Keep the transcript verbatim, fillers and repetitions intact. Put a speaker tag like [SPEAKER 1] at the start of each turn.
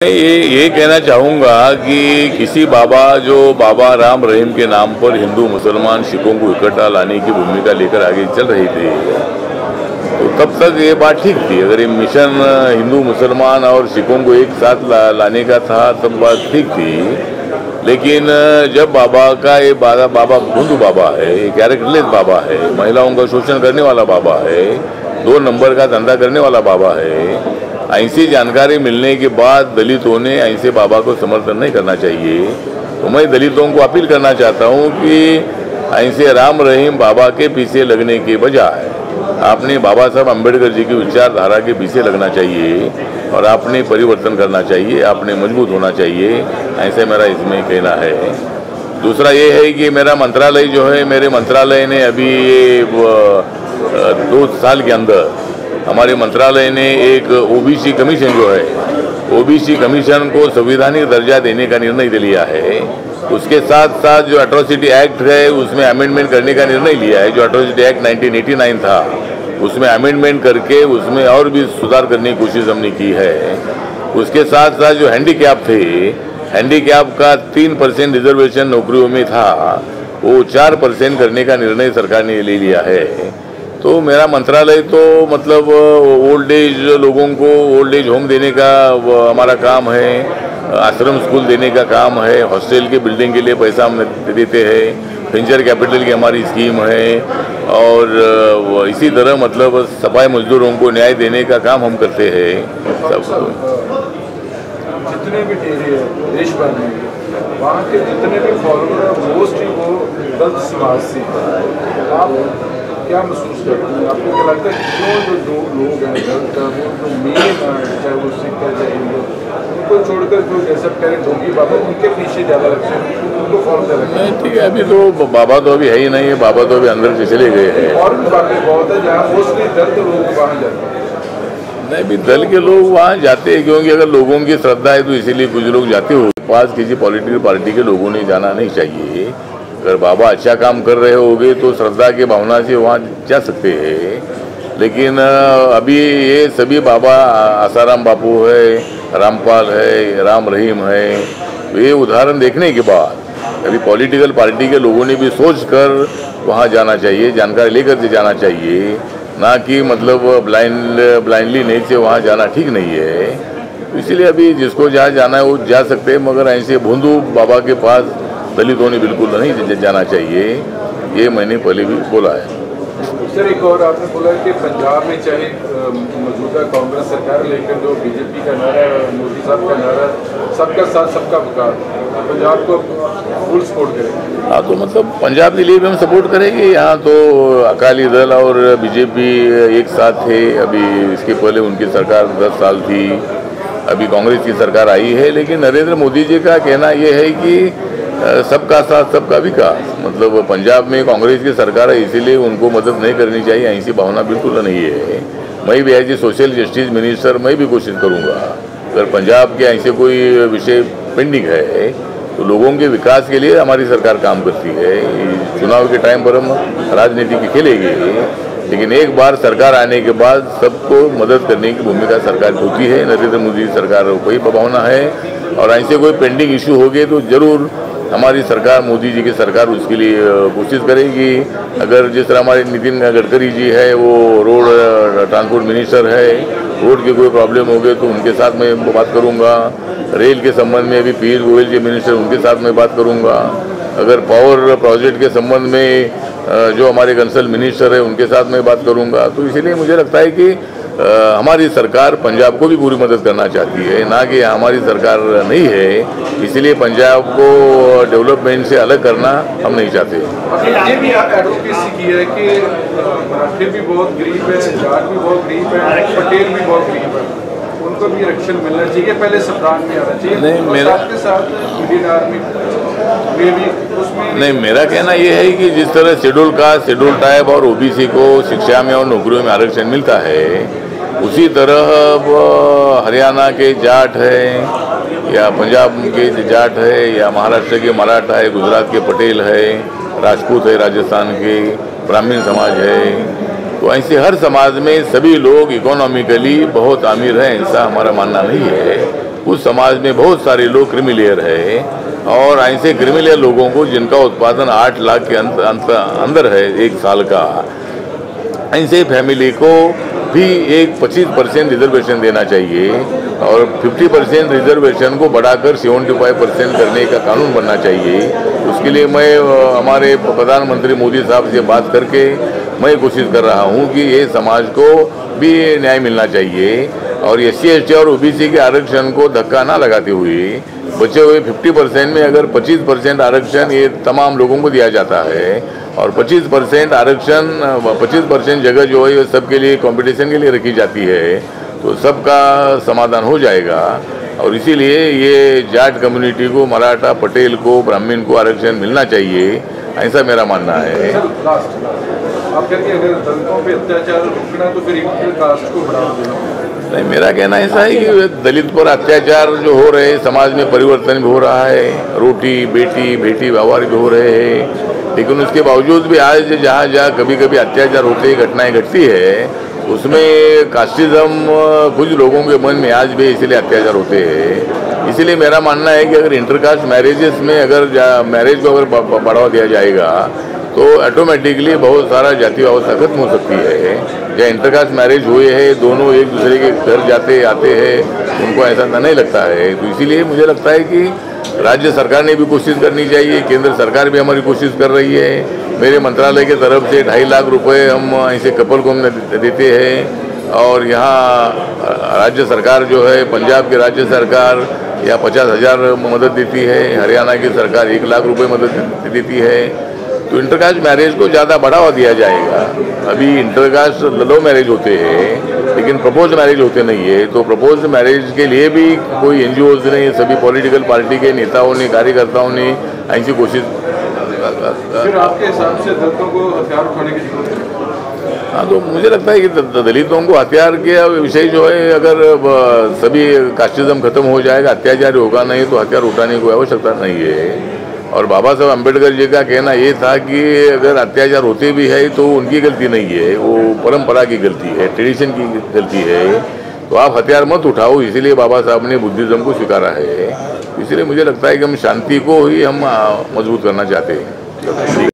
[SPEAKER 1] ये ये कहना चाहूँगा कि किसी बाबा जो बाबा राम रहीम के नाम पर हिंदू मुसलमान सिखों को इकट्ठा लाने की भूमिका लेकर आगे चल रही थी, तो तब तक ये बात ठीक थी। अगर ये मिशन हिंदू मुसलमान और सिखों को एक साथ ला, लाने का था तब बात ठीक थी। लेकिन जब बाबा का ये बाबा बाबा भोंदू बाबा है, ये कैरेक्टरलेस बाबा है, महिलाओं का शोषण करने वाला बाबा है, दो नंबर का धंधा करने वाला बाबा है, ऐसी जानकारी मिलने के बाद दलितों ने ऐसे बाबा को समर्थन नहीं करना चाहिए। तो मैं दलितों को अपील करना चाहता हूं कि ऐसे राम रहीम बाबा के पीछे लगने के बजाय आपने बाबा साहब अम्बेडकर जी की विचारधारा के पीछे लगना चाहिए और आपने परिवर्तन करना चाहिए, आपने मजबूत होना चाहिए, ऐसे मेरा इसमें कहना है। दूसरा ये है कि मेरा मंत्रालय जो है, मेरे मंत्रालय ने अभी ये दो साल के अंदर हमारे मंत्रालय ने एक ओबीसी कमीशन जो है, ओबीसी कमीशन को संवैधानिक दर्जा देने का निर्णय ले लिया है। उसके साथ साथ जो एट्रोसिटी एक्ट है उसमें अमेंडमेंट करने का निर्णय लिया है। जो atrocity act nineteen eighty nine था उसमें अमेंडमेंट करके उसमें और भी सुधार करने की कोशिश हमने की है। उसके साथ साथ जो हैंडीकैप थे, हैंडीकैप का तीन परसेंट रिजर्वेशन नौकरियों में था, वो चार परसेंट करने का निर्णय सरकार ने ले लिया है। तो मेरा मंत्रालय तो मतलब ओल्ड एज लोगों को ओल्ड एज होम देने का हमारा काम है, आश्रम स्कूल देने का काम है, हॉस्टल के बिल्डिंग के लिए पैसा हम देते हैं, वेंचर कैपिटल की हमारी स्कीम है, और इसी तरह मतलब सफाई मजदूरों को न्याय देने का काम हम करते हैं। सब
[SPEAKER 2] जितने भी देश भर में वहाँ के जितने भी फॉलोअर मोस्टली वो दलित समाज से, आप क्या महसूस करते हैं? आपको क्या लगता है क्यों जो दो लोग हैं दलित वो जो मेन, चाहे वो सिख है चाहे हिंदू, उनको छोड़कर जो जैसे करें ढोंगी बाबा उनके पीछे ज़्यादा लगते हैं, उनको फॉलो ज़्यादा लगता है?
[SPEAKER 1] ठीक है, अभी तो बाबा तो अभी है ही नहीं है, बाबा तो अभी अंदर से चले गए हैं।
[SPEAKER 2] और भी बातें बहुत है जहाँ मोस्टली दलित लोग वहाँ जाते हैं।
[SPEAKER 1] नहीं, भी दल के लोग वहाँ जाते हैं क्योंकि अगर लोगों की श्रद्धा है तो इसीलिए कुछ लोग जाते हो। पास किसी पॉलिटिकल पार्टी के लोगों ने जाना नहीं चाहिए। अगर बाबा अच्छा काम कर रहे होंगे तो श्रद्धा की भावना से वहाँ जा सकते हैं। लेकिन अभी ये सभी बाबा, आसाराम बापू है, रामपाल है, राम रहीम है, ये उदाहरण देखने के बाद अभी पॉलिटिकल पार्टी के लोगों ने भी सोच कर वहाँ जाना चाहिए, जानकारी लेकर के जाना चाहिए, ना कि मतलब ब्लाइंड ब्लाइंडली नहीं से वहाँ जाना ठीक नहीं है। इसलिए अभी जिसको जहाँ जाना है वो जा सकते हैं, मगर ऐसे भोंदू बाबा के पास दलितों ने बिल्कुल नहीं जाना चाहिए, ये मैंने पहले भी बोला है।
[SPEAKER 2] सर एक और आपने बोला कि पंजाब में चाहे मौजूदा कांग्रेस सरकार लेकर जो बीजेपी का नारा है, मोदी साहब का नारा, सबका साथ सबका विकास, पंजाब को फुल सपोर्ट करेंगे।
[SPEAKER 1] हाँ, तो मतलब पंजाब के लिए भी हम सपोर्ट करेंगे। यहाँ तो अकाली दल और बीजेपी एक साथ थे, अभी इसके पहले उनकी सरकार दस साल थी, अभी कांग्रेस की सरकार आई है। लेकिन नरेंद्र मोदी जी का कहना यह है कि सबका साथ सबका विकास, मतलब पंजाब में कांग्रेस की सरकार है इसीलिए उनको मदद नहीं करनी चाहिए, ऐसी भावना बिल्कुल नहीं है। मैं भी as a social justice minister मैं भी कोशिश करूँगा, अगर पंजाब के ऐसे कोई विषय पेंडिंग है तो लोगों के विकास के लिए हमारी सरकार काम करती है। चुनाव के टाइम पर हम राजनीति की खेलेंगे, लेकिन एक बार सरकार आने के बाद सबको मदद करने की भूमिका सरकार की होती है। नरेंद्र मोदी सरकार को कोई भावना है, और ऐसे कोई पेंडिंग इशू हो गए तो जरूर हमारी सरकार, मोदी जी की सरकार उसके लिए कोशिश करेगी। अगर जिस तरह हमारे नितिन गडकरी जी है, वो रोड ट्रांसपोर्ट मिनिस्टर है, रोड के कोई प्रॉब्लम हो गए तो उनके साथ मैं बात करूंगा। रेल के संबंध में अभी पीयूष गोयल जी मिनिस्टर, उनके साथ मैं बात करूंगा। अगर पावर प्रोजेक्ट के संबंध में जो हमारे कंसल्ट मिनिस्टर है उनके साथ मैं बात करूंगा। तो इसीलिए मुझे लगता है कि आ, हमारी सरकार पंजाब को भी पूरी मदद करना चाहती है, ना कि हमारी सरकार नहीं है इसलिए पंजाब को डेवलपमेंट से अलग करना हम नहीं चाहते।
[SPEAKER 2] ये भी एडवोकेसी की है कि मराठी भी बहुत गरीब है, जाट भी बहुत गरीब है, पटेल भी बहुत गरीब है, उनको भी आरक्षण मिलना चाहिए, पहले संविधान में आना चाहिए।
[SPEAKER 1] नहीं, मेरा
[SPEAKER 2] साथ के साथ इंडियन आर्मी में भी उसमें नहीं।
[SPEAKER 1] मेरा कहना यह है कि जिस तरह शेड्यूल कास्ट, शेड्यूल ट्राइब और ओबीसी को शिक्षा में और नौकरियों में आरक्षण मिलता है, उसी तरह हरियाणा के जाट है या पंजाब के जाट है या महाराष्ट्र के मराठा है, गुजरात के पटेल है, राजपूत है, राजस्थान के ब्राह्मण समाज है, तो ऐसे हर समाज में सभी लोग इकोनॉमिकली बहुत अमीर हैं, ऐसा हमारा मानना नहीं है। उस समाज में बहुत सारे लोग क्रिमिलेयर है, और ऐसे क्रिमिलेयर लोगों को जिनका उत्पादन आठ लाख के अंत, अंत, अंदर है एक साल का, ऐसे फैमिली को भी एक पच्चीस परसेंट रिजर्वेशन देना चाहिए, और पचास परसेंट रिजर्वेशन को बढ़ाकर पचहत्तर परसेंट करने का कानून बनना चाहिए। उसके लिए मैं हमारे प्रधानमंत्री मोदी साहब से बात करके मैं कोशिश कर रहा हूं कि ये समाज को भी न्याय मिलना चाहिए, और एस सी एस टी और ओ बी सी के आरक्षण को धक्का ना लगाते हुए बचे हुए पचास परसेंट में अगर पच्चीस परसेंट आरक्षण ये तमाम लोगों को दिया जाता है, और पच्चीस परसेंट आरक्षण पच्चीस परसेंट जगह जो है सबके लिए कंपटीशन के लिए रखी जाती है, तो सबका समाधान हो जाएगा। और इसीलिए ये जाट कम्युनिटी को, मराठा, पटेल को, ब्राह्मण को आरक्षण मिलना चाहिए, ऐसा मेरा मानना है।
[SPEAKER 2] आप कहेंगे अगर दलितों पे अत्याचार रुकना तो फिर कास्ट को बढ़ावा देना?
[SPEAKER 1] नहीं, मेरा कहना ऐसा है कि दलित पर अत्याचार जो हो रहे हैं, समाज में परिवर्तन भी हो रहा है, रोटी बेटी बेटी व्यवहार भी हो रहे हैं, लेकिन उसके बावजूद भी आज जहाँ जहाँ कभी कभी अत्याचार होते घटनाएं घटती है, उसमें कास्टिज्म कुछ लोगों के मन में आज भी इसलिए अत्याचार होते हैं। इसीलिए मेरा मानना है कि अगर इंटरकास्ट मैरिजेस में अगर मैरिज को अगर बढ़ावा दिया जाएगा तो ऑटोमेटिकली बहुत सारा जाति व्यवस्था खत्म हो सकती है। जहाँ इंटरकास्ट मैरिज हुए हैं, दोनों एक दूसरे के घर जाते आते हैं, उनको ऐसा नहीं लगता है। तो इसीलिए मुझे लगता है कि राज्य सरकार ने भी कोशिश करनी चाहिए, केंद्र सरकार भी हमारी कोशिश कर रही है। मेरे मंत्रालय की तरफ से ढाई लाख रुपए हम ऐसे कपल को हम देते हैं, और यहाँ राज्य सरकार जो है, पंजाब की राज्य सरकार या पचास हजार मदद देती है, हरियाणा की सरकार एक लाख रुपए मदद देती है। तो इंटरकास्ट मैरिज को ज़्यादा बढ़ावा दिया जाएगा। अभी इंटरकास्ट लव मैरिज होते हैं, लेकिन प्रपोज मैरिज होते नहीं है। तो प्रपोज मैरिज के लिए भी कोई एन जी ओज ने, सभी पॉलिटिकल पार्टी के नेताओं ने, कार्यकर्ताओं ने ऐसी कोशिश।
[SPEAKER 2] फिर आपके हिसाब से दलितों को हथियार उठाने की जरूरत है?
[SPEAKER 1] हाँ, तो मुझे लगता है कि दलितों को हथियार के विषय जो है, अगर सभी कास्टिज्म खत्म हो जाएगा, अत्याचार होगा नहीं, तो हथियार उठाने की आवश्यकता नहीं है। और बाबा साहब अम्बेडकर जी का कहना ये था कि अगर अत्याचार होते भी है तो उनकी गलती नहीं है, वो परंपरा की गलती है, ट्रेडिशन की गलती है, तो आप हथियार मत उठाओ। इसीलिए बाबा साहब ने बुद्धिज्म को स्वीकारा है। इसलिए मुझे लगता है कि हम शांति को ही हम मजबूत करना चाहते हैं।